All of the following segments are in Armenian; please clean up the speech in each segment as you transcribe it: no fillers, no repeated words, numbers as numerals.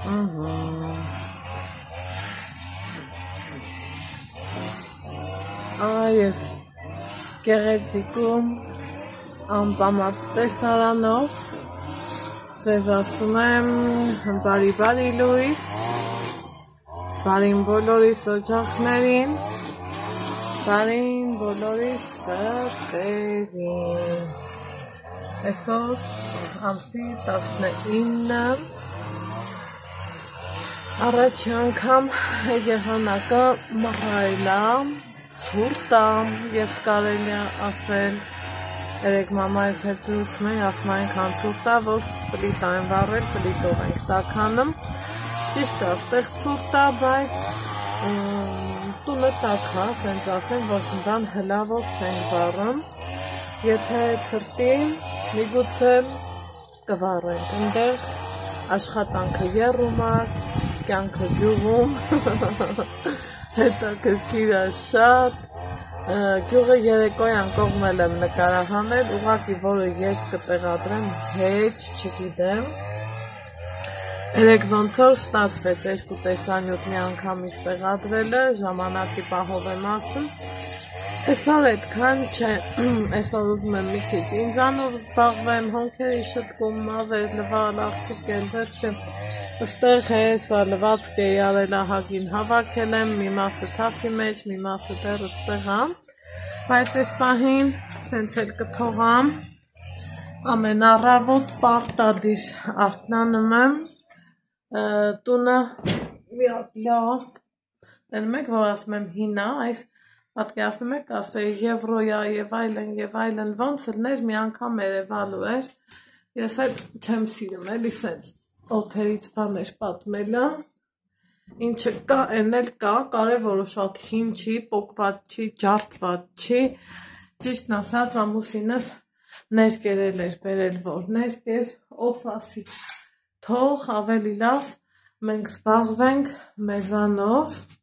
Այս գեղեցիկում անպամած տեսարանով ձեզ ասում եմ բարի լույս, բարին բոլորիս օջախներին, բարին բոլորիս սրտերին։ Այսօր ամսի 19 առաջի անգամ եղանակը մռայլ է, ցուրտ է եւ կարելի է ասել երեք մամայիս հետ զրուցում էի, ասում այնքան ցուրտ է, որ պլիտ են վառել, պլիտով ենք տաքանում։ Ճիշտ է, այստեղ ցուրտ է, բայց տունը տաք է, ասենց ասեմ, Վաշինգտոն հլավով չենք վառում։ Եթե ցրտի, միգուցե կվառենք, այնտեղ աշխատանքը եռում է, կյանքը գյուղում, հետաքրքիր է շատ, գյուղը երեկոյան կողմել եմ նկարահանել, ուղղակի որը երբ կտեղադրեմ, հեչ չգիտեմ։ Երեք ոնց որ ստացվեց երկու տեսանյութ մի անգամից տեղադրելը, ժամանակի պահով եմ ասում։ Այսօր այդքան չէ, այսօր ուզում եմ մի քիչ ինձանով զբաղվեմ, հոնքերի շտկում, լվալ, աղջիկել, վերջը Այստեղ հեսա լվացք էի արել ահագին հավաքել եմ, մի մասը թասի մեջ, մի մասը դեռ այստեղ եմ, բայց այս պահին սենց էլ կթողամ, ամենառավոտ պարտադիր արթնանում եմ, տունը մի հատ լավ, դնում եք, որ ասում եմ հինա, այս պատկերացնում եք, ասեի եվրոյա եւ այլն, ոնց լներ մի անգամ երևալու էր, ես էլ չեմ սիրում, էլի սենց օթերից բաներ պատմելը, ինչը կա, են էլ կա, կարևորը շատ հին չի, պոկված չի, ջարդված չի, ճիշտն ասած ամուսինս ներկերել էր, բերել որ ներկեր, ով ասի, թող ավելի լավ մենք զբաղվենք մեզանով,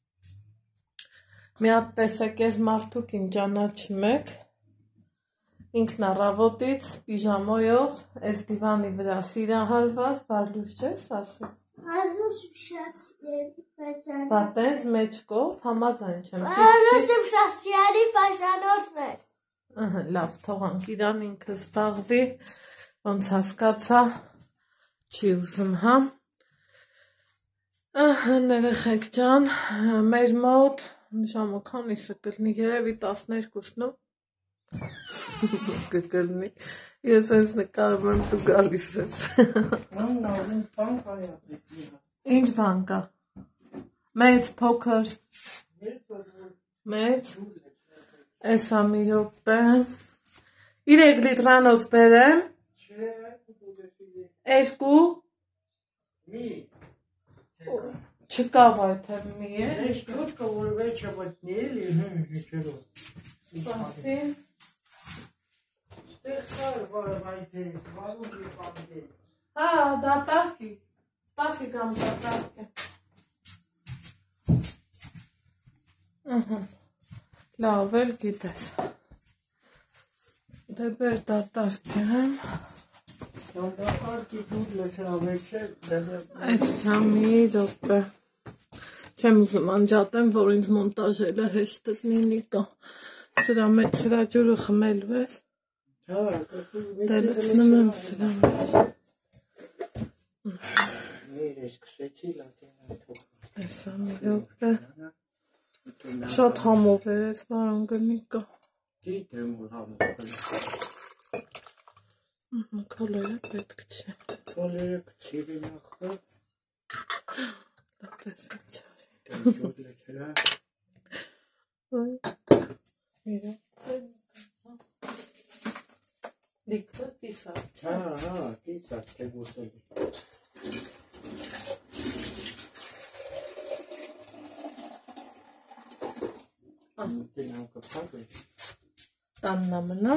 մի հատ տեսեք ես մարդուկ ինչ ճանաչում եք, ինքն առավոտից պիժամոյով, այս դիվանի վրա սիրահարված, բարլուս չես ասում։ Բարլուս շատ Պատենց մեջկով, համաձայն չեմ։ Բարլուսը շախսյանի պաշանորդն էր։ Լավ, թողանք իրան ինքը զբաղվի, ոնց հասկացա, չի ուզում, հա։ Ներեխեք ջան, մեր մոտ, ժամը քանիսը կլինի, երևի 12-ն կկլնի, ես ես նկարում եմ դու գալիս ես։ Ինչ բան կա։ Մեծ, փոքր։ Մեծ։ Էսա մի րոպե։ 3 լիտրանոց բերեմ։ Երկու։ Չկա վայթե մի է։ Սպասի։ Հա, դատարկի, սպասի կամ դատարկի, լավ էլ գիտես, դե բեր դատարկեմ, այս համի դոպը, չեմ ուզում անջատեմ, որ ինձ մոնտաժելը հեշտ լինի նիկա, սրա մեջ սրա ջուրը խմելու ես, դե լցնում եմ սրա մեջ, Էսա մի րոպե, շատ համով էր ես վարանգնիկը, քոլերը պետք չէ, լավ տեսեք չարի, Լիքվը կիսատ, հա, կիսատ, թե գուսելի Տաննա մնա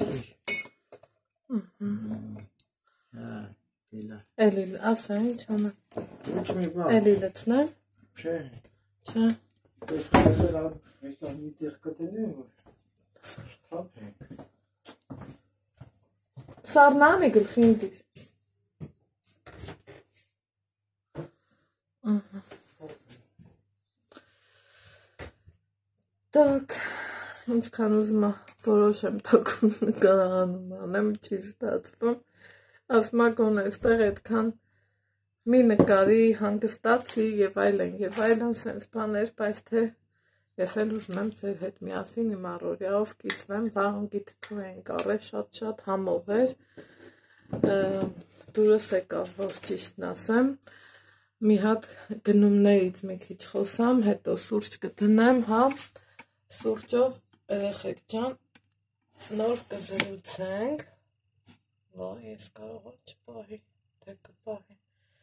Էլի, ասա ինչ անա Էլի լծնեմ Չէ Չէ Այսա մի տեղ կտնեմ, որ շթապ ենք Սարնան է գլխին դիր ինչքան ուզում որոշեմ թոքուն նկարահանում անեմ, չի ստացվում, ասում գոնե այստեղ այդքան մի նկարի հանգստացի եւ այլն սենց բաներ, բայց թե ես էլ ուզում եմ ձեր հետ միասին իմ առօրյայով կիսվեմ, վաղնքի թթու ենք առել շատ համով էր, դուրս եկավ, որ ճիշտն ասեմ, մի հատ գնումներից մի քիչ խոսամ, հետո սուրճ կդնեմ, հա, սուրճով երեխեք ջան, նոր կզրուցենք, վայ, ես կարող չպահի, թե կպահի,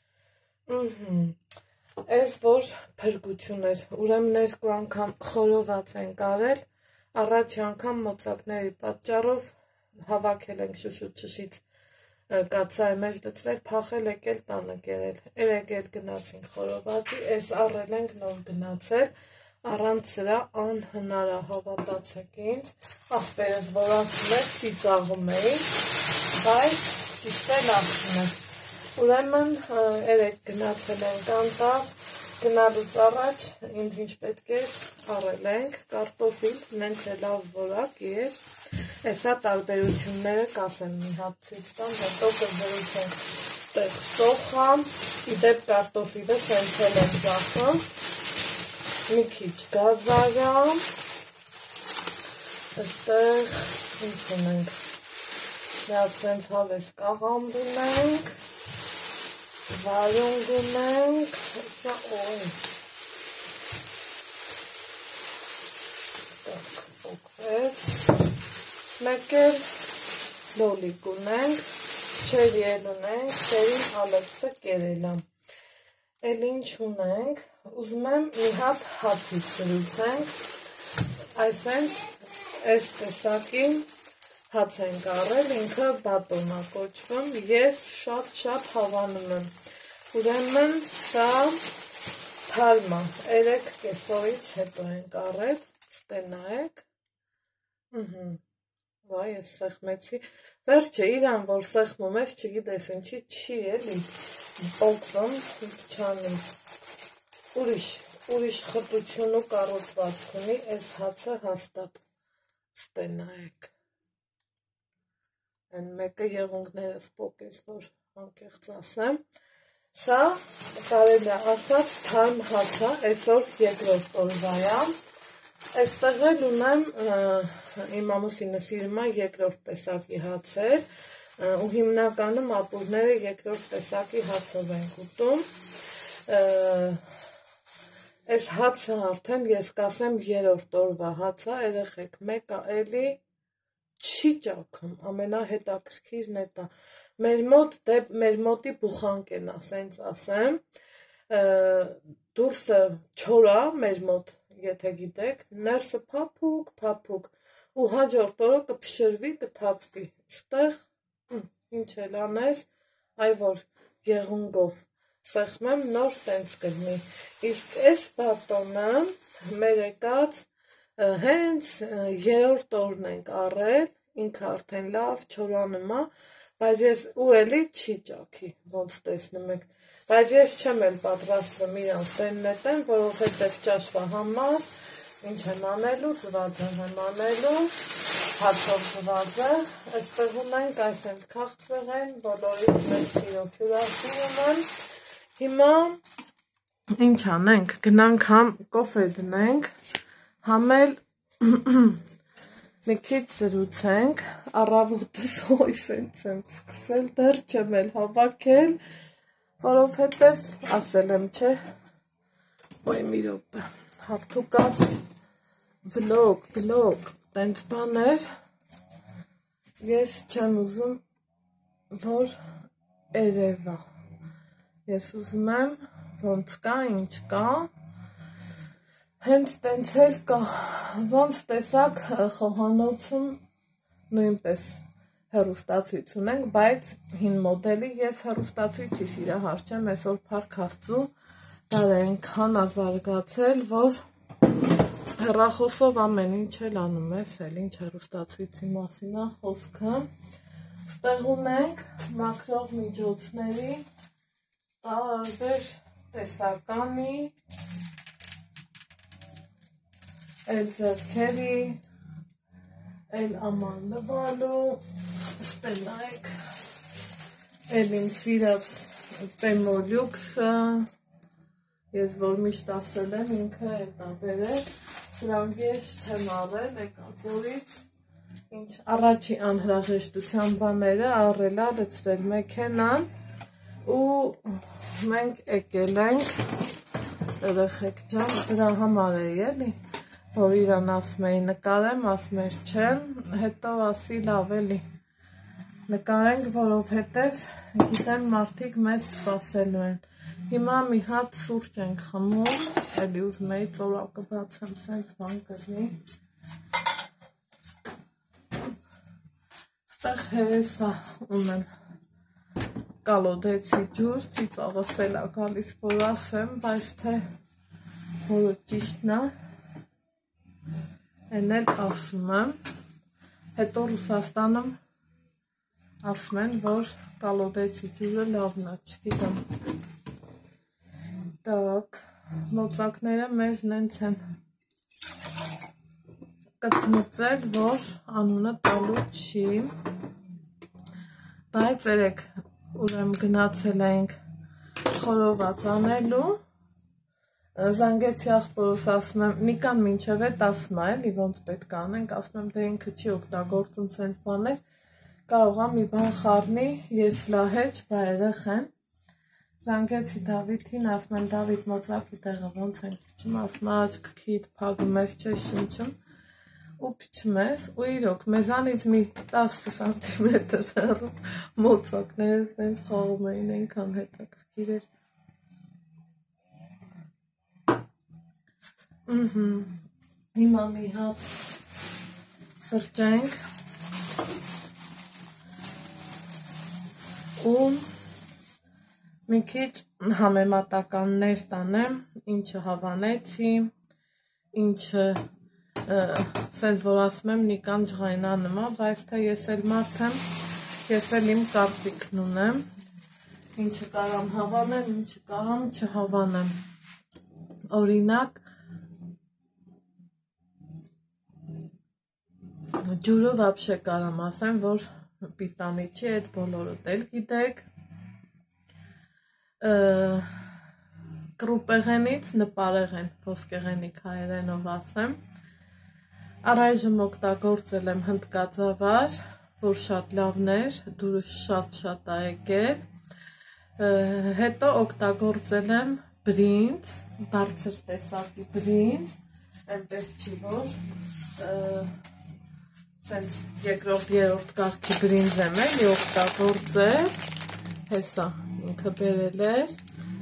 Այս որ փրկություն էր, ուրեմն երկու անգամ խորոված ենք արել, առաջի անգամ մոծակների պատճառով հավաքել ենք շուշուտ-շշից կացայի մեջ դծրել, փախել եկել տանը կերել, երեկ էլ գնացինք խորովածի, այս առել ենք նոր գնացել, առանց սրա անհնար է, հավատացեք ինձ, աղբերս որ ասում եք ծիծաղում էի, բայց ճիշտ էլ ասում եք, ուրեմն երեկ գնացել ենք անտառ, գնալուց առաջ ինձ ինչ պետք է առել ենք, կարտոֆիլ, նենց է լավ որակ էր, հեսա տարբերությունները կասեմ մի հատ ցույց տամ, հետո կզրուցենք ստեղ սոխա, իդեպ կարտոֆիլը սենց էլ եմ ծախում, մի քիչ գազարա, այստեղ ինչ ունենք, մի հատ սենց հավես կաղամբ ունենք, վարունգ ունենք, հեսա օй, օգվեց, մեկ էլ լոլիկ ունենք, չերի էլ ունենք, չերին Ալեքսը կերել է, էլ ինչ ունենք, ուզում եմ մի հատ հացից զրուցենք, այսենց այս տեսակին հաց ենք առել, ինքը բատոն է կոչվում, ես շատ հավանում եմ, ուրեմն սա թալմա, 3 կեսորից հետո ենք առել, ստենայեք, վայ ես սեղմեցի, վերջը իրան որ սեղմում ես, չգիտես ինչի չի էլի, պոկվում, չանում, ուրիշ խտություն ու կառուցվածք ունի, այս հացը հաստատ ստենայեք, են մեկը եղունգներս պոկես, որ անկեղծ ասեմ, սա կարելի ասած թարմ հաց է, այսօր երկրորդ օրվա է, այստեղ էլ ունեմ իմ ամուսինը սիրում է երկրորդ տեսակի հացեր, ու հիմնականում ապուրները երկրորդ տեսակի հացով ենք ուտում, այս հացը արդեն ես կասեմ երրորդ օրվա հաց է, երեխեք մեկը էլի չի ճաքում, ամենահետաքրքիրն է դա, մեր մոտի բուխանկեն ասենց ասեմ, դուրսը չորա մեր մոտ, եթե գիտեք, ներսը փափուկ, ու հաջորդ օրը կփշրվի, կթափվի, ստեղ, ինչ էլ անես, այ որ եղունգով սեղմեմ, նոր տենց կլինի, իսկ այս բատոնը մեր եկած, հենց երրորդ օրն ենք առել, ինքը արդեն լավ չորանում է, բայց ես ու էլի չի ճաքի, ոնց տեսնում եք, բայց ես չեմ էլ պատրաստվում իրան սեննետեմ, որովհետև ճաշվա համար, ինչ եմ անելու, ձվածեղ եմ անելու, հացով ձվածեղ, այստեղ ունենք այսենց քաղցրեղ են, բոլորից մեր սիրով հյուրասիրում են, հիմա ինչ անենք, գնանք համ կոֆե դնենք, համ էլ մի քիչ զրուցենք, առավոտս հոյ սենց եմ սկսել, դեռ չեմ էլ հավաքել, որովհետև ասել եմ չէ, ոյ մի րոպե, հավթուկած վլոգ, տենց բաներ, ես չեմ ուզում, որ երևա, ես ուզում եմ, ոնց կա, ինչ կա, հենց տենց էլ կա, ոնց տեսակ խոհանոցում նույնպես հեռուստացույց ունենք, բայց հին մոդելի ես հեռուստացույցի սիրահար չեմ, այսօր փառք Աստծու, դար այնքան ա զարգացել, որ հեռախոսով ամեն ինչ էլ անում ես, էլ ինչ հեռուստացույցի մասին է խոսքը, ստեղ ունենք մաքրող միջոցների տարբեր տեսականի, էլ ձեռքերի, El aman լվալու, ստենայք, էլ իմ սիրած պեմոլյուքսը, ես որ միշտ ասել եմ, ինքը հետ աբերել, սրանք ես չեմ արել եկածորից, ինչ առաջի անհրաժեշտության բաները առելա լցրել մեքենան ու մենք եկել ենք երեխեք ջան դրա համար է էլի որ իրան ասում էի նկարեմ ասում էր չեմ հետո ասի լավ էլի նկարենք որովհետև գիտեմ մարդիկ մեզ սպասելու են հիմա մի հատ սուրճ ենք խմում էլի ուզում էի ծորակը բացեմ սենց բան կրնի ստեղ հերեսա ունեմ կալոդեցի ջուր ծիծաղս էլ է գալիս որ ասեմ բայց թե որը ճիշտն է են էլ ասում եմ հետո Ռուսաստանում ասում են որ կալոդեցի ջուրը լավն է չգիտեմ так մոծակները մեզ նենց են կծմծել որ անունը տալու չի բայց երեք ուրեմն գնացել ենք խորոված անելու զանգեցի ախպորոս ասում եմ Նիկան մինչև էդ ասում է էլի ոնց պետք է անենք ասում եմ դե ինքը չի օգտագործում սենց բաներ կարող է մի բան խառնի ես լահեջ բա երեխեն զանգեցի Դավիթին ասում եմ Դավիթ մոծակի տեղը ոնց ենք փչում ասում աչքիդ փակում ես չէ շնչում ու փչում ես ու իրոք մեզանից մի 10 սանտիմետր հեռու մոծակները սենց խաղում էին այնքան հետաքրքիր էր հիմա մի հատ սրճենք ու մի քիչ համեմատականներ տանեմ ինչը հավանեցի ինչը սենց որ ասում եմ Նիկան ջղայնանում է բայց թե ես էլ մարդ եմ ես էլ իմ կարծիքն ունեմ ինչը կարամ հավանեմ ինչը կարամ չհավանեմ օրինակ ջուրը վաբշե կարամ ասեմ որ պիտանի չի այդ բոլորդ էլ գիտեք կրուպեղենից նպարեղեն ոսկեղենիկ հայերենով ասեմ առայժմ օգտագործել եմ հնդկածավար որ շատ լավն էր դուրը շատ ա եկել հետո օգտագործել եմ բրինձ բարձր տեսակի բրինձ այնպես չի որ սենց երկրորդ երրորդ կարգի բրինձ եմ էլի օգտագործել հեսա ինքը բերել էր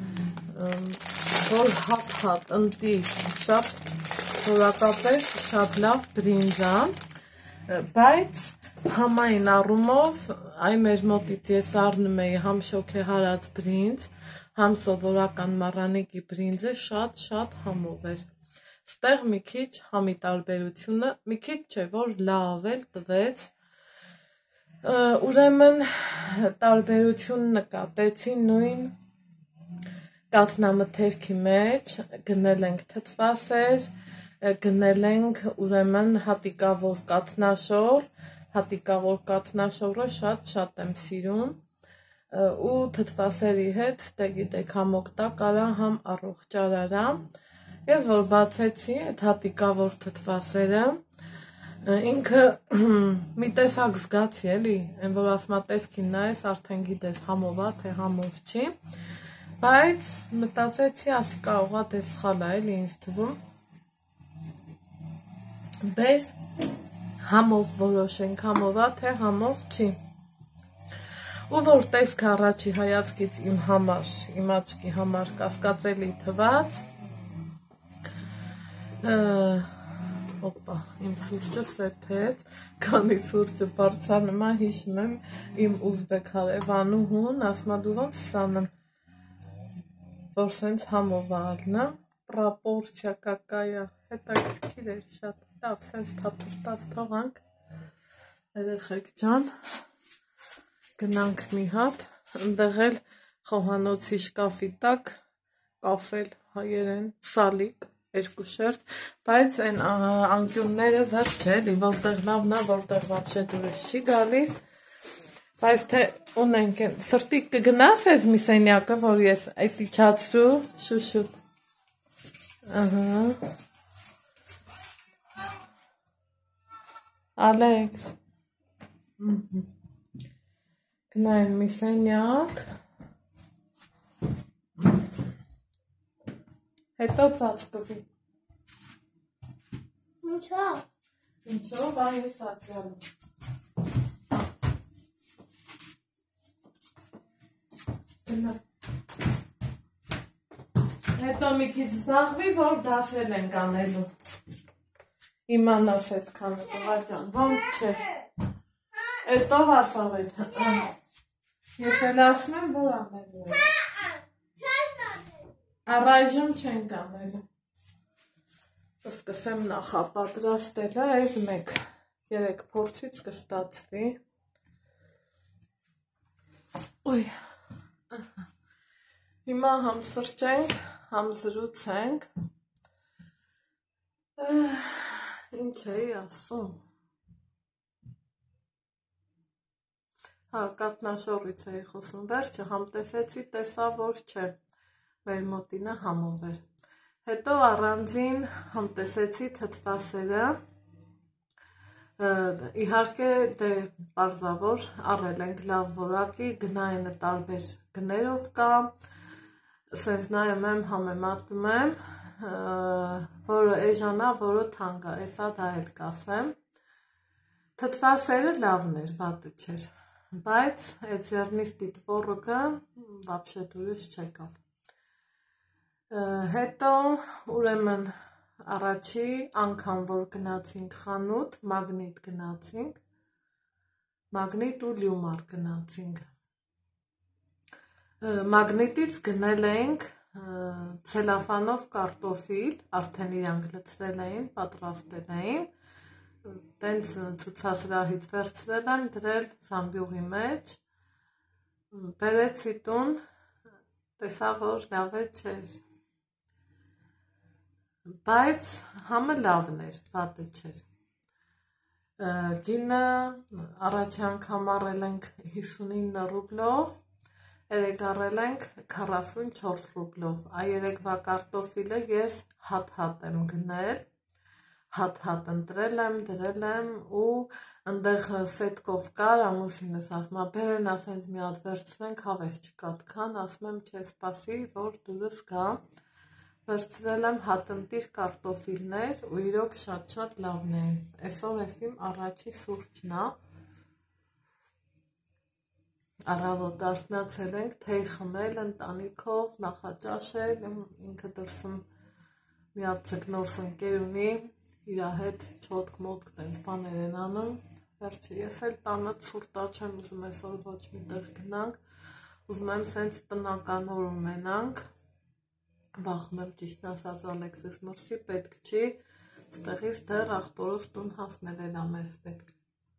որ հատ ընտի շատ որակապես շատ լավ բրինձ է բայց համային առումով այ մեր մոտից ես առնում էի համ շոգեհարած բրինձ համ սովորական մառանիկի բրինձը շատ համով էր ստեղ մի քիչ համի տարբերությունը մի քիչ չէ որ լավ էլ տվեց ուրեմն տարբերություն նկատեցի նույն կաթնամթերքի մեջ գնել ենք թթվասեր գնել ենք ուրեմն հատիկավոր կաթնաշորը շատ եմ սիրում ու թթվասերի հետ դե գիտեք համ օգտա կարա համ առողջ արարա ես որ բացեցի այդ հատիկավոր թթվասերը ինքը մի տեսակ զգացի էլի այն որ ասма տեսքին նայես արդեն գիտես համով է թե համով չի բայց մտածեցի ասի կարողա դե սխալ է էլի ինձ թվում բեր համով որոշենք համով է թե համով չի ու որ տեսքը առաջի հայացքից իմ համար իմ աչքի համար կասկածելի թված օպա իմ սուրճը սեփեց քանի սուրճը բարձրանում է հիշում եմ իմ ուզբեկ հարևանուհուն ասում է դու ոնց սանեմ որ սենց համով ալնա պրոպորցիա կակայա հետաքրքիր էր շատ լավ սենց թափուտած թողանք երեխեք ջան գնանք մի հատ ընդեղ էլ խոհանոցի շկաֆի տակ կաֆել հայերեն սալիկ երկու շերտ, բայց այն անկյունները վերջ էլի, որտեղ լավն է, որտեղ вообще դուրս չի գալիս, բայց թե ունենք են, սրտի կգնաս ես մի սենյակը, որ ես այդ իջացրու, շուշուտ, Ալեքս, գնային մի սենյակ, հետո ծածկվի, ինչով, բա ես ատյալում, հետո մի քիչ զբաղվի, որ դասեր ենք անելու, իմանաս այդքանը, տղաճան, ոնց չէ, հետո ասավ այդ, ես էլ ասում եմ, որ անելու է, առայժմ չենք անելու, կսկսեմ նախապատրաստելը, այս մեկ, 3 փորձից կստացվի, Ոյ, հիմա համ սրճենք, համ զրուցենք, ինչ էի ասում, կատնաշորից էի խոսում, վերջը համ տեսեցի, տեսա, որ չէ, մեր մոտինը համով էր, հետո առանձին համ տեսեցի թթվասերը, իհարկե դե պարզավոր առել ենք լավ որակի, գնայինը տարբեր գներով կա, սենց նայում եմ, համեմատում եմ, որը էժանա, որը թանկ է, էսա դա էլ կասեմ, թթվասերը լավն էր, վատը չէր, բայց այդ զեռնիստի տվոռոկը вообще դուրս չեկավ, հետո ուրեմն առաջի անգամ, որ գնացինք խանութ, մագնիտ գնացինք, մագնիտ ու լյումար գնացինք, մագնիտից գնել էինք ցելոֆանով կարտոֆիլ, արդեն իրանք լցրել էին, պատրաստել էին, տենց ցուցասրահից վերցրել եմ, դրել զամբյուղի մեջ, բերեցի տուն, տեսա, որ լավ է չէր, բայց համը լավն էր, վատը չէր, գինը առաջի անգամ առել ենք 59 ռուբլով, երեկ առել ենք 44 ռուբլով, երեկվա կարտոֆիլը ես հատ-հատ եմ գնել, հատ-հատ ընտրել եմ, դրել եմ ու ընդեղ սետկով կար, ամուսինս ասում, բերեն ասենց մի հատ վերցնենք, հավես չկատքան, ասում եմ, չէ, սպասի, որ դուրս գա, վերցրել եմ հատնտիր կարտոֆիլներ ու իրոք շատ-շատ լավն էին, այսօր ես իմ առաջի սուրճն է, առավոտ արթնացել ենք, թեյ խմել, ընտանիքով, նախաճաշել, ինքը դրսում մի հատ ձկնորս ընկեր ունի, իրա հետ չոտք-մոտք տենց բաներ են անում, վերջը ես էլ տանը ցուրտ չեմ ուզում այսօր ոչ մի տեղ գնանք, ուզում եմ սենց տնական օր ունենանք, բախում եմ ճիշտ ասած Ալեքսիս մրսի, պետք չի, ստեղից դեռ աղբորոս տուն հասնել էլ ամես պետք,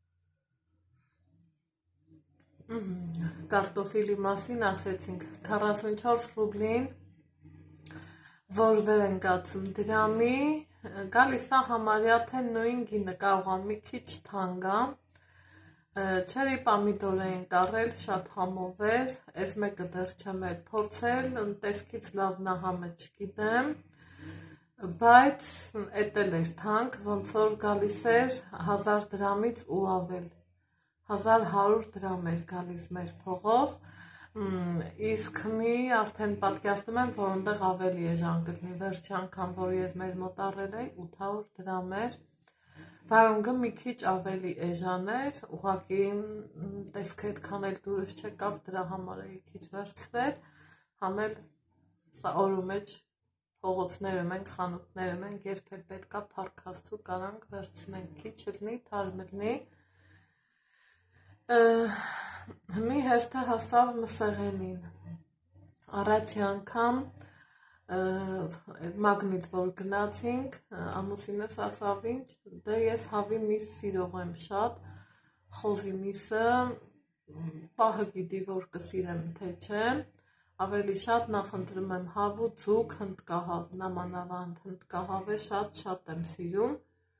կարտոֆիլի մասին ասեցինք 44 ռուբլին, որ վեր են կացում դրամի, գալիս է համարյա թե նույն գինը կարող է մի քիչ թանկ է, չերի պամիդոր էին կարել, շատ համով էր, այս մեկը դեռ չեմ էլ փորձել, տեսքից լավն է համը չգիտեմ, բայց էդ էլ էր թանկ, ոնց որ գալիս էր 1000 դրամից ու ավել, 1100 դրամ էր գալիս մեր փողով, իսկ մի արդեն պատկերացնում եմ, որ ընդեղ ավելի էժան գտնի, վերջի անգամ, որ ես մեր մոտ առել էի, 800 դրամ էր, վարունգը մի քիչ ավելի էժան էր, ուղղակի տեսքը այդքան էլ դուրս չեկավ, դրա համար էի քիչ վերցրել, համ էլ սա օրու մեջ փողոցներում ենք, խանութներում ենք, երբ էլ պետքա փառք Աստծո կարանք վերցնենք, քիչ լինի, թարմ լինի, մի հերթը հասավ մսեղենին, առաջի անգամ մագնիտ որ գնացինք, ամուսինս ասավ ինչ, դե ես հավի միս սիրող եմ շատ, խոզի միսը, պահը գիտի որ կսիրեմ թե չէ, Ավելի շատ նախընտրում եմ հավ ու ձուկ, հնդկահավ, նամանավանդ հնդկահավ է շատ եմ սիրում։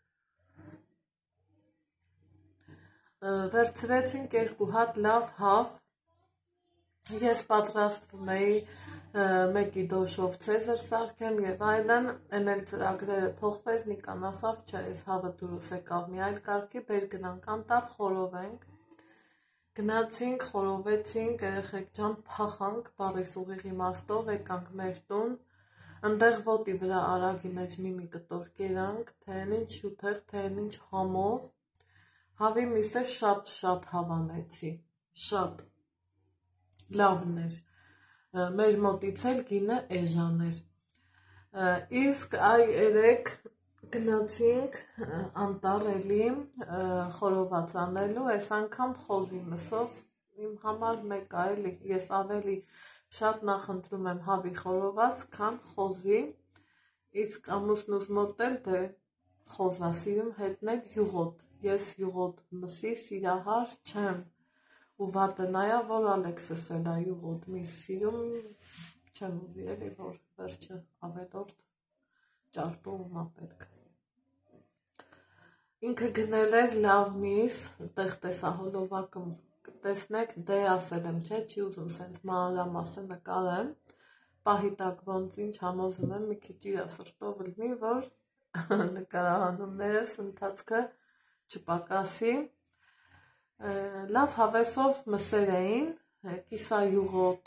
Վերցրեցինք 2 հատ լավ հավ, ես պատրաստվում էի մեկի դոշով ցեզր սարքեմ եւ այլն, այն էլ ծրագրերը փոխվեց, Նիկան ասավ, չէ, այս հավը դուրս եկավ մի այլ կարգի, բեր գնանք անտառ խորովենք։ Գնացինք, խորովեցինք, երեխեք ջան, փախանք, բառիս ուղիղ իմաստով, եկանք մեր տուն, ընդեղ ոտի վրա արագի մեջ մի կտոր կերանք, թե ինչ շութեղ, թե ինչ համով, հավի միսը շատ հավանեցի, շատ լավն էր, մեր մոտից էլ գինը էժան էր, իսկ այ երեք գնացինք անտառ էլի խորոված անելու, այս անգամ խոզի մսով, իմ համար մեկա էլի, ես ավելի շատ նախընտրում եմ հավի խորոված, քան խոզի, իսկ ամուսնուս մոտ էլ դե խոզա սիրում հետնել յուղոտ, ես յուղոտ մսի սիրահար չեմ, ու վատը նայա, որ Ալեքսս էլ է յուղոտ միս սիրում, չեմ ուզի էլի, որ վերջը ավելորդ ճարպողումա պետք։ Ինքը գնել էր լավ միս, տեղ տեսահոլովակը տեսնեք, դե ասել եմ, չէ, չի ուզում սենց մանրամասը նկարեմ, պահի տակ ոնց ինչ համոզում եմ, մի քիչ իրա սրտով լնի, որ նկարահանումներս ընթացքը չպակասի, լավ հավեսով մսեր էին, կիսայուղոտ,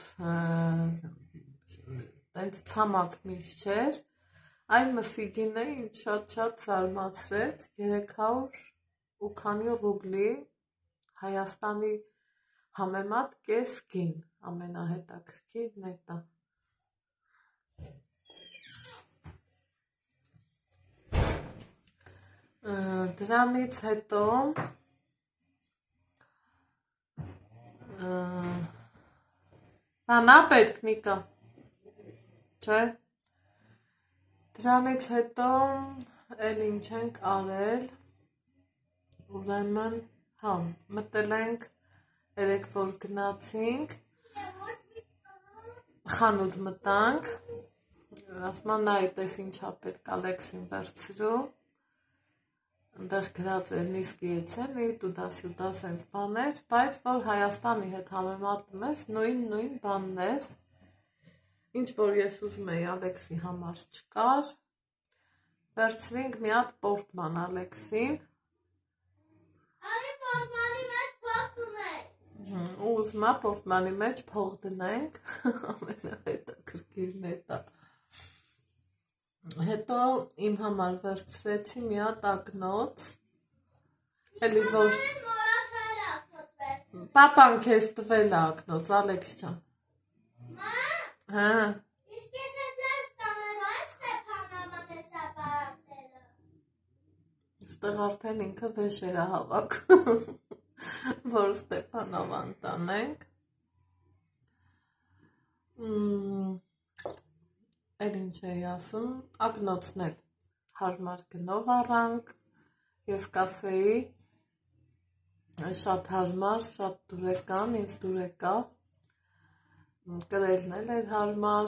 տենց ցամաք միս չէր, այն մսի գինը ինձ շատ զարմացրեց, 300 ու քանի ռուբլի, Հայաստանի համեմատ կես գին, ամենահետաքրքիրն է դա։ Դրանից հետո բանա պետք Նիկա, չէ, դրանից հետո էլ ինչ ենք արել, ուրեմն, հա, մտել ենք, երեք որ գնացինք, խանութ մտանք, ասմա նայ տես ինչա պետք Ալեքսին վերցրու, ընդեղ գրած էր նիսկի եցենի, տուդա սյուդա սենց բաներ, բայց որ Հայաստանի հետ համեմատում ես, նույն բաններ, ինչ որ ես ուզում էի Ալեքսի համար չկար, վերցրինք մի հատ պորտման Ալեքսին, Արի պորտմանի մեջ փող դնենք, ու ուզմա պորտմանի մեջ փող դնենք, ամենահետաքրքիրն է դա, հետո իմ համար վերցրեցի մի հատ ակնոց, էլի որ մորացար ակնոց վերցրի, պապան քեզ տվել է ակնոց, Ալեքս ջան, հա, իսկ ես էդ լես տանելու այդ Ստեփանավան ես ապարակները, ստեղ արդեն ինքը վեշեր է հավաք, որ Ստեփանավան տանենք, էլ ինչ էի ասում, ակնոցն էլ հարմար գնով առանք, ես կասեի, շատ հարմար, շատ դուրեկան, ինձ դուրեկավ, կրելն էլ էր հարմար,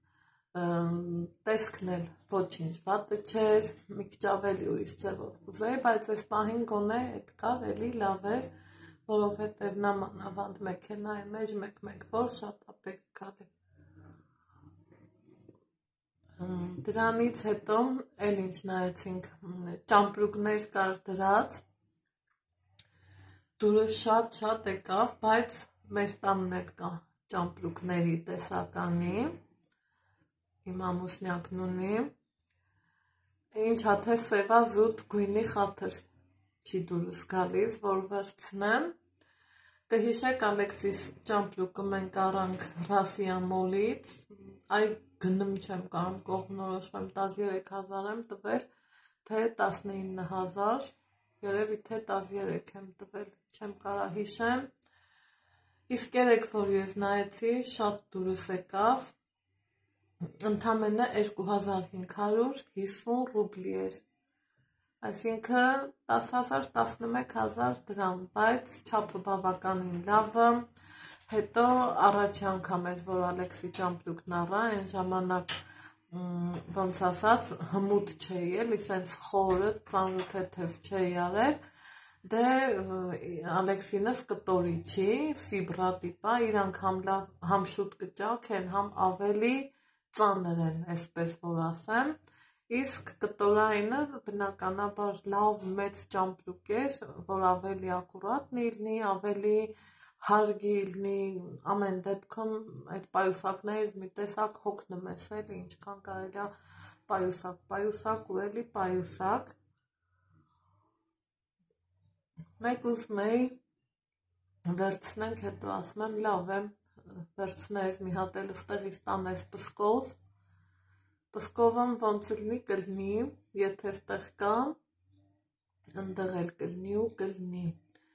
տեսքն էլ ոչինչ վատը չէր, մի քիչ ավելի ուրիշ ձևով կուզեի, բայց այս պահին գոնե էդ կար, էլի լավ էր, որովհետև նամանավանդ մեքենայի մեջ մեկ որ շատ ապեկ կար է։ Դրանից հետո էլ ինչ նայեցինք, ճամպրուկներ կար դրած, դուրս շատ եկավ, բայց մեր տանն էլ կա ճամպրուկների տեսականի, իմ ամուսնյակն ունի, ինչա թե սևա զուտ գույնի խաթր չի դուրս գալիս, որ վերցնեմ, կհիշեք Ալեքսիս ճամպրուկը մենք առանք Ռասիա մոլից, այ գնում չեմ կարում կողմնորոշվեմ 13,000 եմ տվել, թե 19,000, երևի թե 13 եմ տվել, չեմ կարա հիշեմ, իսկ երեք որ ես նայեցի, շատ դուրս եկավ, ընդամենը 2550 ռուբլի էր, այսինքն 10,000-11,000 դրամ, բայց չափը բավականին լավը, Հետո առաջի անգամ էր, որ Ալեքսի ճամպրուկն առա, այն ժամանակ ոնց ասած հմուտ չէի էլի, սենց խորը, ծանր թեթև չէի արել, դե Ալեքսինս կտորի չի, ֆիբրա տիպա, իրանք համ շուտ կճաքեն, համ ավելի ծանր են, այսպես որ ասեմ, իսկ կտորայինը բնականաբար լավ մեծ ճամպրուկ էր, որ ավելի ակուրատնի լինի, ավելի հարգի լինի, ամեն դեպքում այդ պայուսակներից մի տեսակ հոգնում ես էլի, ինչքան կարելի է պայուսակ ու էլի պայուսակ։ Մեկ ուզում էի վերցնենք, հետո ասում եմ լավ եմ, վերցնես մի հատ էլ ստեղից տանես պսկովը ոնց լինի կլինի, եթե ստեղ կա, ընդեղ էլ կլինի ու կլինի,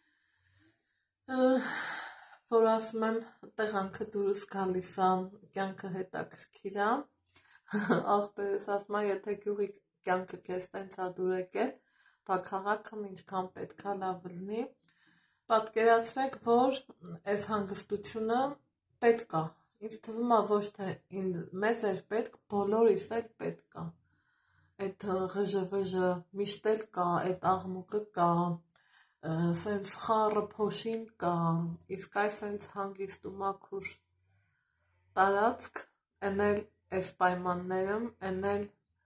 որ ասում եմ տեղանքը դուրս գալիս է, կյանքը հետաքրքիր է, աղբերս ասում է, եթե գյուղի կյանքը քեզ տենց է դուր եկել, բա քաղաքը ինչքան պետք է լավ լինի, պատկերացրեք, որ այս հանգստությունը պետք է, ինձ թվում է ոչ թե մեզ էր պետք, բոլորիս էլ պետք է, այդ ղժվժը միշտ էլ կա, այդ աղմուկը կա, սենց խառը փոշին կա, իսկ այս սենց հանգիստ ու մաքուր տարածք, են էլ այս պայմաններում, են էլ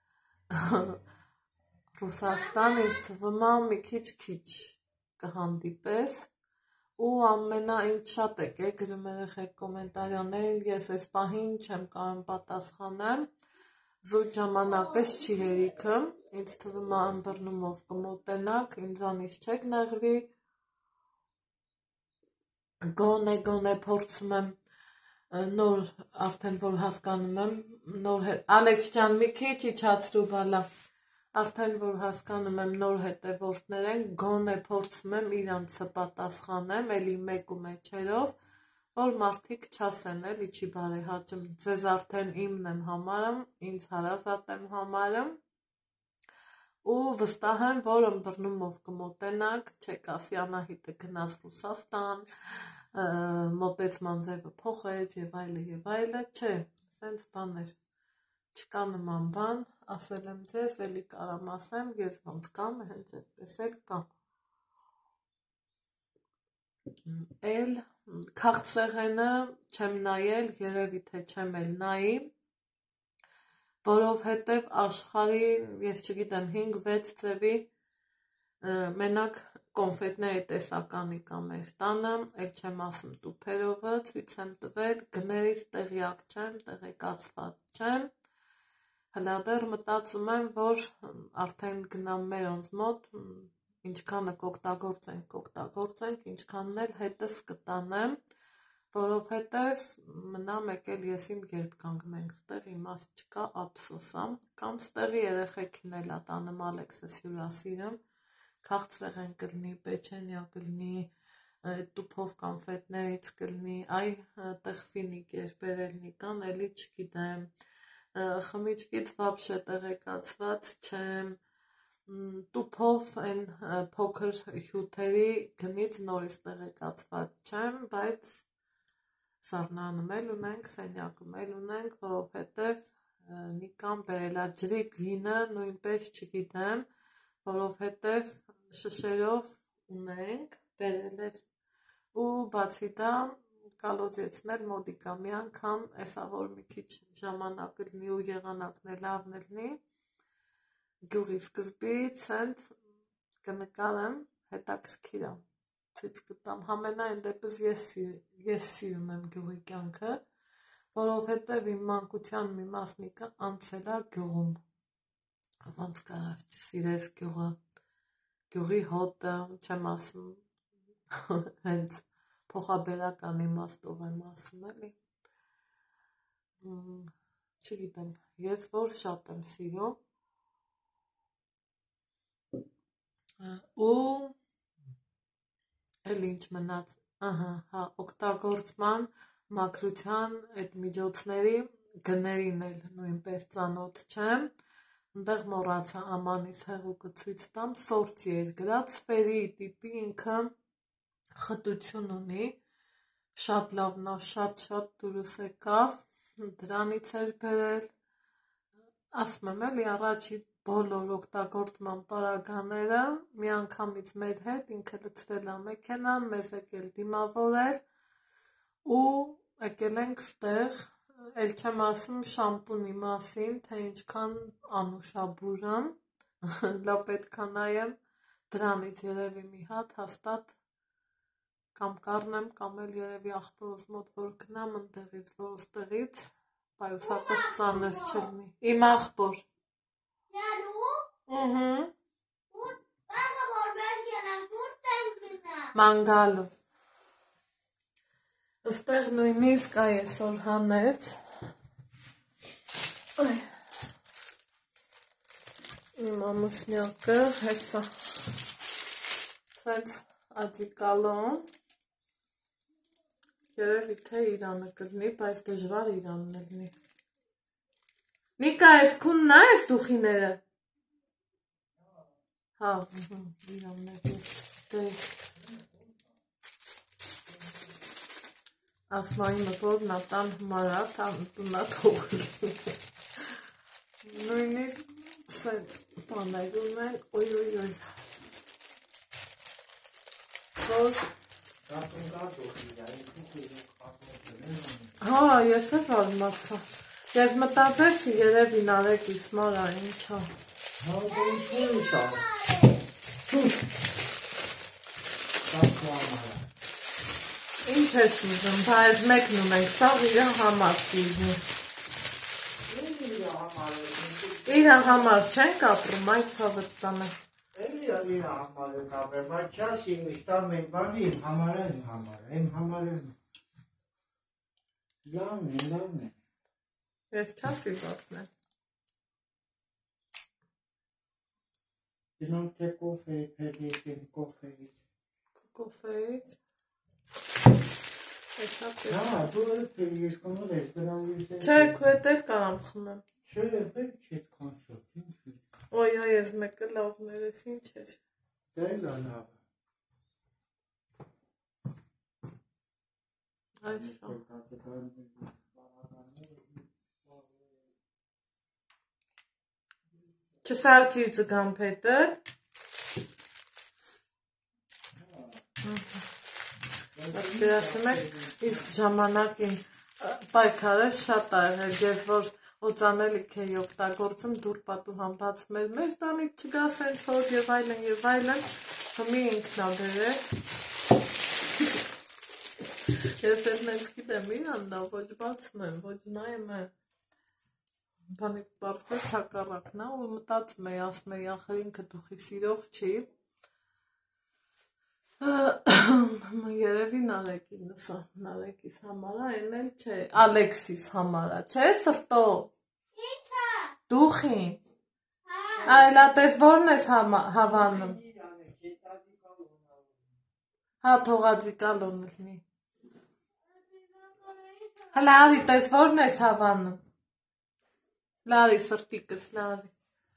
Ռուսաստան, ինձ թվում է մի քիչ կհանդիպես, ու ամենաինչ շատ է գրում երեխեք կոմենտարյաններին, ես այս պահին չեմ կարող պատասխանեմ, զուտ ժամանակս չի հերիքը, ինձ թվում է ըմբռնումով կմոտենաք, ինձանից չեք նեղվի, գոնե փորձում եմ նոր, արդեն որ հասկանում եմ, նոր Ալեքս ջան մի քիչ իջացրու բալա, արդեն որ հասկանում եմ նոր հետևորդներ են, գոնե փորձում եմ իրանցը պատասխանեմ, էլի մեկ ու մեջերով, որ մարդիկ չասեն էլի չի բարեհաճում, ձեզ արդեն իմն եմ համարում, ինձ հարազատ եմ համարում, ու վստահ եմ, որ ըմբռնումով կմոտենաք, չեք ասի Անահիտը գնաց Ռուսաստան, մոտեցման ձևը փոխեց եւ այլը, չէ, սենց բաներ, չկա նման բան, ասել եմ ձեզ, էլի կարամ ասեմ, ես ոնց կամ, հենց այդպես էլ կամ, էլ քաղցրեղենը չեմ նայել, երևի թե չեմ էլ նայի, որովհետև աշխարհի, ես չգիտեմ, 5-6 ձևի մենակ կոնֆետների տեսականի կա մեր տանը, էլ չեմ ասում տուփերովը, ցույց եմ տվել, գներից տեղյակ չեմ, տեղեկացված չեմ, հլա դեռ մտածում եմ, որ արդեն գնամ մերոնց մոտ, ինչքանը կօգտագործենք, ինչքանն էլ հետս կտանեմ, որովհետև մնա մեկ էլ ես իմ երբ կանգնենք, ստեղ իմաստ չկա, ափսոս է, կամ ստեղի երեխեքին էլ տանեմ Ալեքսս հյուրասիրում, քաղցրեղեն կլինի, պեչենյա կլինի, տուփով կոնֆետներից կլինի, այ տեղ ֆինիկեր բերելնի կան, էլի չգիտեմ, խմիչքից վաբշե տեղեկացված չեմ, տուփով այն փոքր հյութերի գնից նորից տեղեկացված չեմ, բայց սառնանում էլ ունենք, սենյակում էլ ունենք, որովհետև Նիկան բերել է ջրի գինը, նույնպես չգիտեմ, որովհետև շշերով ունենք, բերել էր ու բացի դա կալոձեցնել մոդիկա մի անգամ, էսա որ մի քիչ ժամանակը լինի ու եղանակն է լավն լինի, գյուղի սկզբից հենց կնկարեմ, հետաքրքիր է, ցույց կտամ, համենայն դեպս ես սիրում եմ գյուղի կյանքը, որովհետև իմ մանկության մի մասնիկը անցել է գյուղում, ոնց կարավ չսիրես գյուղը, գյուղի հոտը, չեմ ասում, հենց փոխաբերական իմաստով եմ ասում էլի, չգիտեմ, ես որ շատ եմ սիրում, ու էլ ինչ մնաց, օգտագործման մաքրության այդ միջոցների գներին էլ նույնպես ծանոթ չեմ, ընդեղ մոռացա ամանիս հեղուկը ցույց տամ, սորցի էր գրած, սֆերի տիպի ինքը խտություն ունի, Շատ լավն է, շատ դուրս եկավ, դրանից էր բերել, ասում եմ էլի առաջի բոլոր օգտագործման պարագաները մի անգամից մեր հետ ինքը լցրել է մեքենան, մեզ եկել դիմավորել ու եկել ենք ստեղ, էլ չեմ ասում շամպունի մասին, թե ինչքան անուշաբուրըմ, լա պետք է նայեմ, դրանից երևի մի հատ հաստատ կամ կառնեմ, կամ էլ երևի աղբորս մոտ որ գնամ ընդեղից, որ ստեղից պայուսակս ծանր չլինի։ Իմ աղբոր։ Ջալու։ Բաղը որ վերջանանք ուր տեմ գնա։ Մանգալու։ Ստեղ նույնիսկ այսօր հանեց։ Իմ ամուսնյակը հեսա սենց ադիկալոն երևի թե իրանը կլնի, բայց դժվար իրանն լնի։ Նիկա, ես քունն է ես դուխիները։ Հա, իրանն է դե ասմայինը որ նատան հմարա, տանտունա թողլի։ Նույնիսկ սենց պաներում ենք, ոյ։ Որ Հա, ես է վարմացա։ Ես մտածեցի երևի նարեկիս մարա, ինչա։ Հա, ինչ է։ Ինչ ես ուզում, բայց մեկն ունենք, սաղ իրա համար տիզնի։ Իրա համար չենք ապրում, այդ սավըտ տանը։ Էլի իրա համար եք ապրեմ, բայց չաս իմ իշտամ են բանի, իմ համար եմ։ Լավն է։ Ես չասի վատն է։ Դնանք թե կոֆեի, փելիքին կոֆեից։ Կոֆեից։ Հա, դու էլ փելիքից կոմոդ ես, բրավից ես։ Չէ, քո հետև կարամ խմեմ։ Չէ, պետք չետ կոնսոտ, ինչ։ Ոյ, ես մեկը լավներ ես, ինչ ես։ Դե լավ։ Այսա։ Չսարդիր ձգան պետը։ Դերասում եք, իսկ ժամանակին պայքարը շատ աղել, ես որ օծանելիք էի օգտագործում, դուր պատուհան բացում էր, մեր տանիք չգա սենց հոտ և այլն, հմի ինքնաբեր է։ Ես էլ նենց գիտեմ իրան դա, ոչ բացում եմ, ոչ նայեմ եմ, բանիկ բարձվեց հակառակն է, ու մտածում էի, ասում էի, ախր ինքը դուխի սիրող չի, երևի նարեկիս համարա, են էլ չէ, Ալեքսիս համարա, չէ սրտո, Ինչա։ դուխին, այլատես որն ես հավանում, հա թողածիկալոն լնի, հլարի տես որն ես հավանում, լարի սրտիկս, լարի,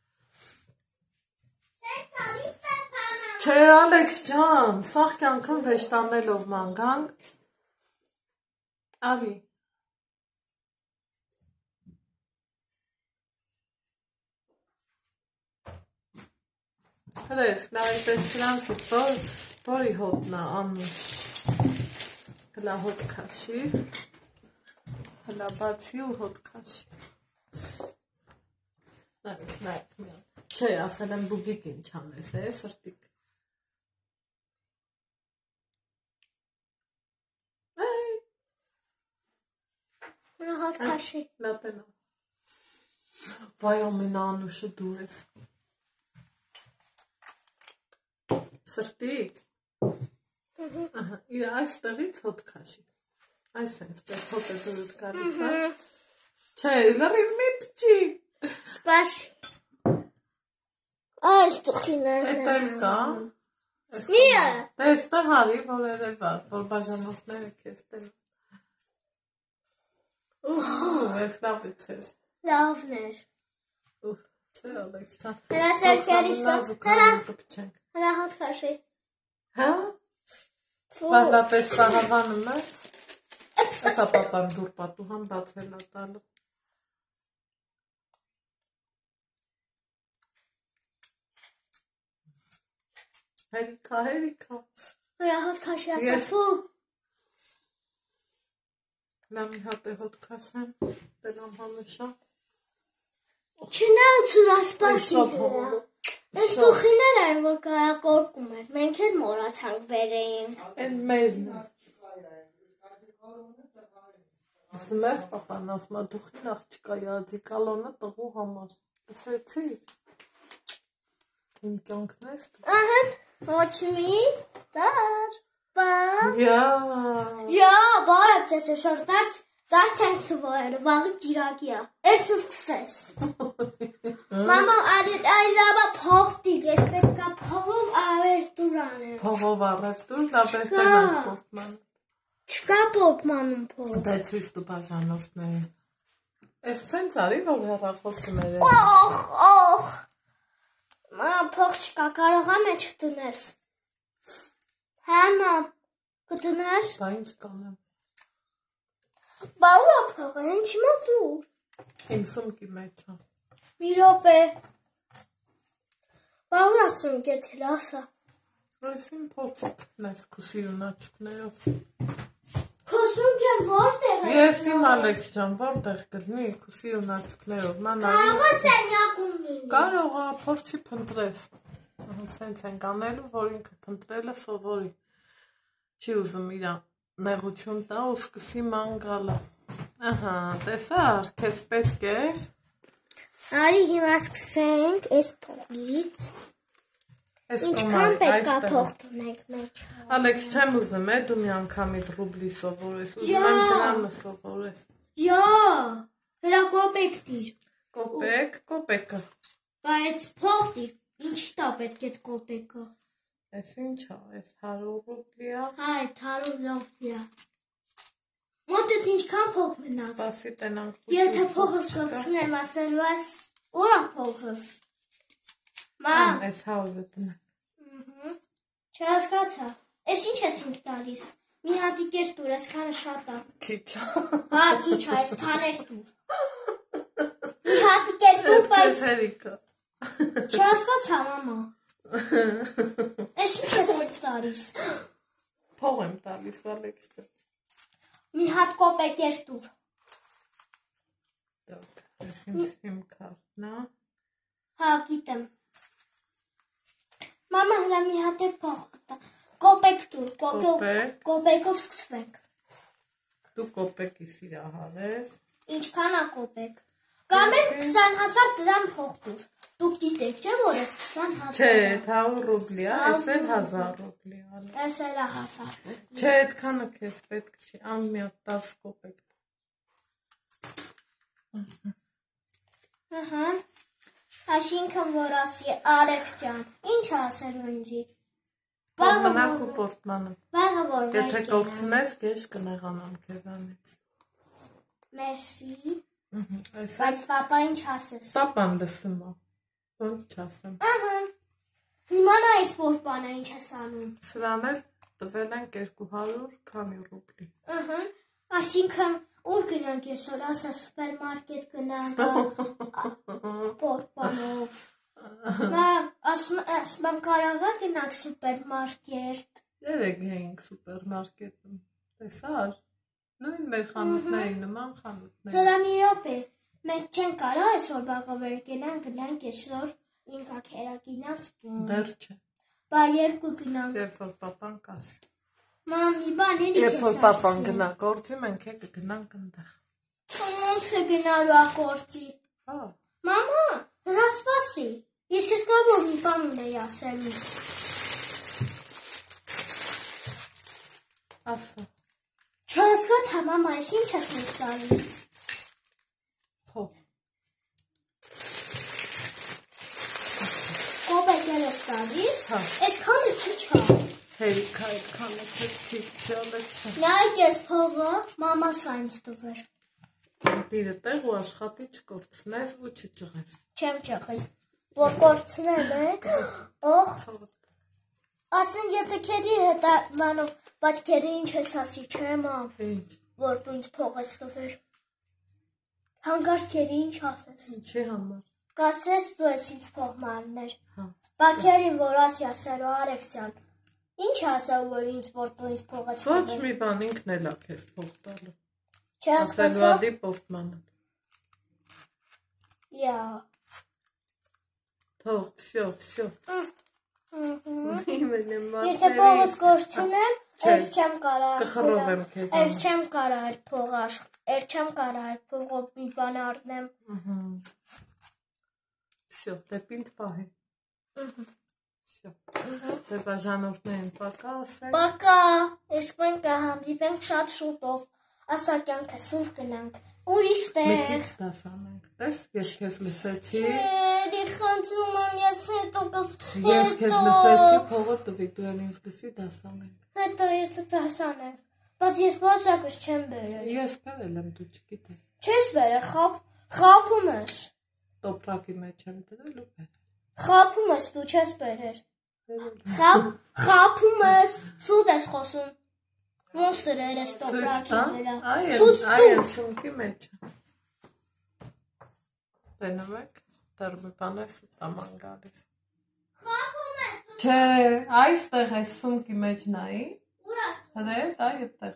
Չէ, Ալեքս ջան, սաղ կյանքն վեշտանելով մանգանք, ավի, հրես, լարի պես սրանցից որի հոտնա անուշ, հլա հոտ կաշի, հլա բացի ու հոտ կաշի, նայք միան, չէ, ասել եմ բուգիկ ինչ անես է, սրտիկ, Հատ քաշի։ լատենա, վայ ամենա անուշը դու ես, սրտիկ, իր այս տեղից հոտ կաշի, այս ենք տեղ հոտ է դուրս գալիս է, չէ, լրի մի պճի, Սպասի։ Այս տխին է։ էտ էլ կա, Միը։ տեստը հարի, որ երևաց, որ բաժանոցները կեզ տել, ես լավ է չես, Լավներ։ չէ ալեքս չան, Հրա ծերքերիս հրա հատ քաշի։ հա, բաղլապես սահավանում ես, Ասա պապան դուր պատուհան բացել է տալու։ Հերիքա։ Վրա հոտ քաշի ասա ֆու։ Նա մի հատ է հոտ քաշեմ, տենամ հանուշա։ Չնայած ասպասի Շատ դրա։ հողորը։ Այս տուխիներ են, որ կարակորկում էր, մենք էլ մորացանք բերեինք։ Են մերն է։ Ասում ես պապան ասմա դուխին աղջիկա յադի կալոնը տղու համար։ Ասեցի։ Իմ կյանքն ես դու։ Ահա, ոչ մի, դար, բա։ Յա, բարև ձեզ շոր դարչ չենք սվայել, վաղի գիրակի է, էրս սկսես։ Մամա, այլաբա փողտիկ, ես պետքա փողով ավեր դուր անեմ։ փողով առև դուր, դա պերտենանք պորտման։ Չկա պորտմանում փող։ Դա ցույց տու բաժանորդներին։ Էս սենց արի, որ հեռախոսում էր։ Օխ։ Մամա, փող չկա, կարող եմ էջ կտնես։ Հա, մամ, կտնես։ Բա ինչ կանեմ։ Բա ուրա փողը, ինչ մոտու։ Իմ սումքի մեջ է։ Մի րոպե։ Բա ուրա սումք է թել ասա։ Այս իմ փորձը կտնես քու սիրունաչկներով։ Քո սումքը որտեղ է։ Ես իմ Ալեքս ջան, որտեղ կլինի քու սիրունաչկներով։ Ման Կարող է սենյակում լինի։ կարող է փորձի փնտրես։ Սենց ենք անելու, որ ինքը փնտրելը սովորի։ Չի ուզում իր նեղություն տա ու սկսի ման գալը։ Ահա, տեսար, քեզ պետք էր։ Արի հիմա սկսենք այս փողից։ Ինչքան պետք է փող տնենք մեջ։ Ալեքս, չեմ ուզում է, դու մի անգամից ռուբլի սովորես, ուզում եմ դրամը սովորես։ Յա, հրա կոպեկ դիր։ Կոպեկը։ Բայց փող դիր, ինչի տա պետք է կոպեկը։ Այս ինչ է, այս 100 ռուբլի է։ Հա, 100 ռուբլի է։ Մոտդ ինչքան փող մնաց։ Սպասի տենանք։ Եթե փողս կորցնեմ, ասելու ես, ուրա փողս։ Մամ, Այս 100-ը տնեմ։ չհասկացա։ Էս ինչ ես ինձ տալիս։ Մի հատիկ ես դուր, այսքանը շատ է։ Քիչ է։ Հա, քիչ է, այսքան ես դուր։ Մի հատիկ ես դուր, բայց Հերիքա։ չհասկացա, մամա։ Էս ինչ ես ինձ տալիս։ Փող եմ տալիս, Ալեքս ջան։ Մի հատ կոպեկ ես դուր։ Այս իմ քարտն է։ Հա, գիտեմ։ Մամա, հրա մի հատ է փող կտա։ Կոպեկ դուր, կոպեկով սկսվենք։ Դու կոպեկի սիրահար ես։ Ինչքան է կոպեկ։ Կամ էլ 20,000 դրամ փող դուր։ Դուք գիտեք, չէ՞ որ ես 20,000։ Չէ, 100 ռուբլի է, այս էլ 1000 ռուբլի է։ Էս էլ է 1000։ Չէ, այդքանը քեզ պետք չի, ան մի հատ 10 կոպեկ։ Ահա։ Այսինքն որ ասի Արեգ ջան, ինչ ասելու ինձի։ Մնաք ու պորտմանը։ Վաղը որ Եթե կորցնես, կեշ կնեղանամ քեզանից։ Մերսի։ Այս Բայց պապա ինչ ասես։ Պապան լսում է։ Ոնց չասեմ։ Ահա։ Հիմա նա այս պորտմանը ինչ ես անում։ Սրան էլ տվել են 200 քանի ռուբլի։ Ահա։ Այսինքն ուր գնանք այսօր, ասա սուպերմարկետ գնանք պորտմանով։ Ասում կարող է գնանք սուպերմարկետ։ Երեք էինք սուպերմարկետում։ Տեսար։ Նույն մեր խանութների նման խանութներ։ Հələ մի րոպե։ Մենք չենք կարող այսօր բաղավեր գնանք այսօր ինքա քերակինած տուն։ Դեռ չէ։ Բա երկու գնանք։ Երբ որ պապան կասի։ Մամի, բան էլի Երբ որ պապան գնա գործի, մենք եկը գնանք ընդեղ։ Ոնց է գնալու ակորձի։ Հա։ Մամա, հրա սպասի։ Ես քեզ կարող մի բան ունեի ասելու։ Ասա։ Չհասկացա, մամա, այս ինչ ես ինձ տալիս։ Փող։ Կոպեկ ես տալիս։ Հա։ Այսքանը քիչ է։ Հերիքա այդքանը քիչ չալեցա։ Նայեք ես փողը, մամաս այնց տվեր։ Դիրը տեղ ու աշխատի չկորցնես ու չճղես։ Չեմ ճղի։ Որ կորցնել եք, օխ, ասեմ եթե քերի հետ մանով, բայց քերի ինչ ես ասի, չէ մամ։ Ինչ։ որ դու ինձ փող ես տվել։ Հանկարծ քերի ինչ ասես։ Ինչի համար։ Կասես դու ես ինձ փող մարներ։ Հա։ Բաքերի որ ասի ասելու Արեքսյան։ Ինչ ասա որ ինձ որ դու ինձ փող ես Ոչ տվել։ մի բան ինքն էլ է քեզ փող տալու։ Չի Ասելու հասկացա։ ադի պորտմանը։ Յա։ Թող, всё։ Եթե փողս գործունեմ, էլ չեմ կարա։ Կխռովեմ քեզ։ Էլ չեմ կարա այդ փողը, էլ չեմ կարա այդ փողով մի բան առնեմ։ Всё, դե պինդ պահի։ Всё։ Դե բաժանորդներին պակա ասել։ Պակա, իսկ մենք կհանդիպենք շատ շուտով։ Ասա կյանքը սուր գնանք։ Ուրիշ Մի տեղ։ քիչ դասանենք։ Տես, ես քեզ լսեցի։ Չէ, խնդրում եմ ես հետո Ես քեզ լսեցի, փողը տվի, դու էլ ինձ լսի դասանենք։ Հետո եթե դասանենք։ Բայց ես բացակս չեմ բերել։ Ես բերել եմ, դու չգիտես։ Չես բերել, խափում ես։ Տոպրակի մեջ եմ դրել ու բերել։ Խափում ես, դու չես բերել։ Խափում ես, սուտ ես խոսում։ Մոնստր ես տոպրակի վրա։ Այն շունքի մեջ է։ Տենում եք, դեռ մի բան է սուտաման գալիս։ Խափում ես, դու Չէ, այստեղ է սունկի մեջ նայի։ ուր ես։ Հրետ, այդտեղ։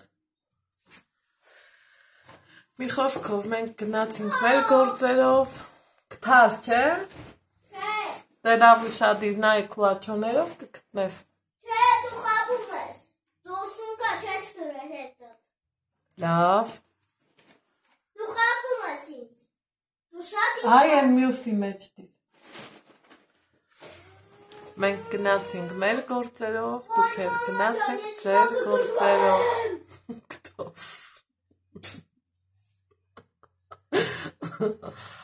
Մի խոսքով մենք գնացինք մեր գործերով։ Գտար, չէ։ Չէ, Դե լավ ուշադիր նայի քո աչոներով կգտնես։ չէ, դու խափում ես։ Դու սունկա չես դրել հետը։ Լավ։ Դու խափում ես ինձ։ Դու շատ Այ են մյուսի մեջ դիր։ Մենք գնացինք մեր գործերով, դուք էլ գնացեք ձեր գործերով։ Կտով։